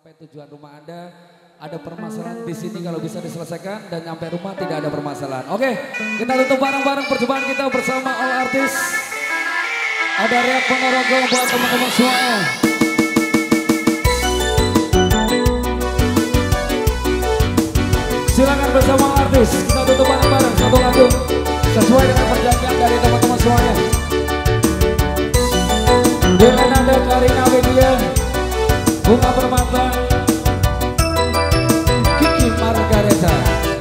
sampai tujuan rumah Anda. Ada permasalahan di sini kalau bisa diselesaikan dan nyampe rumah tidak ada permasalahan. Oke, kita tutup bareng-bareng perjumpaan kita bersama All Artis. Ada Riak Ponorogo buat teman-teman semuanya. Silakan bersama All Artis. Kita tutup bareng-bareng satu lagu sesuai dengan perjanjian dari teman-teman semuanya. Delenada Karina Widya, Bunga Permata, Kiki Margareta.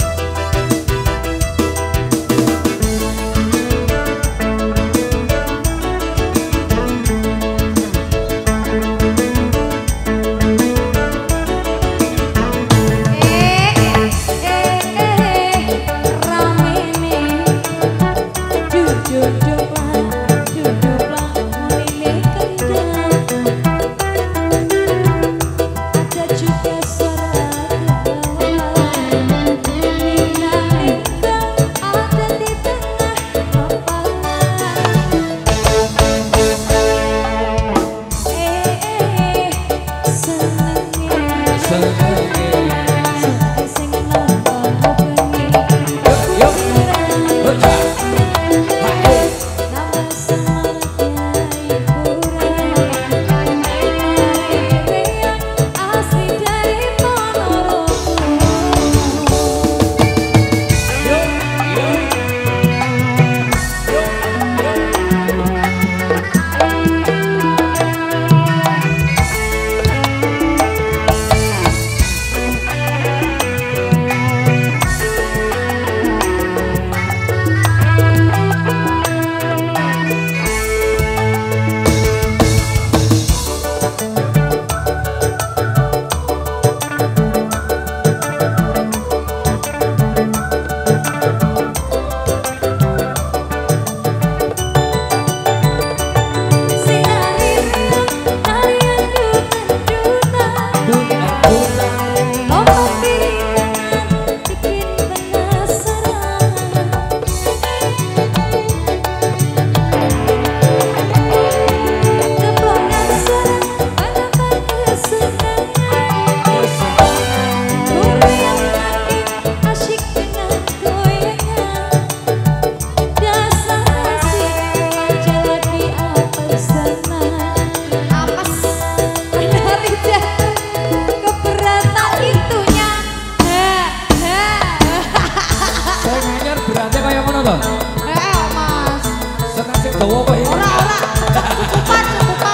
Mas. Senang sing dawa apa ya? Ora. Cukupan.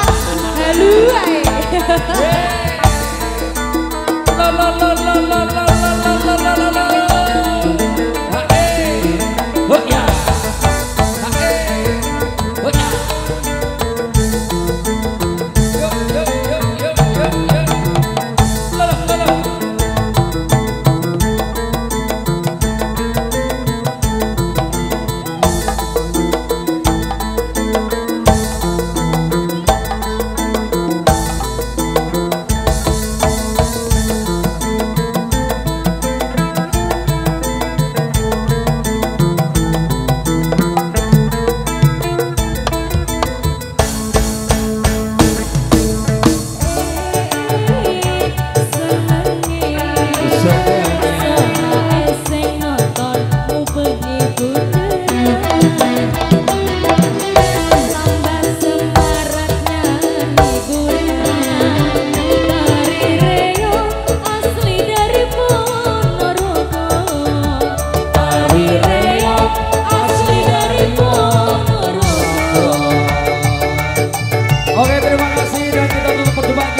Halo ae.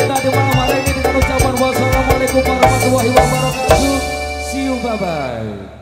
Warahmatullahi wabarakatuh. See you, bye-bye.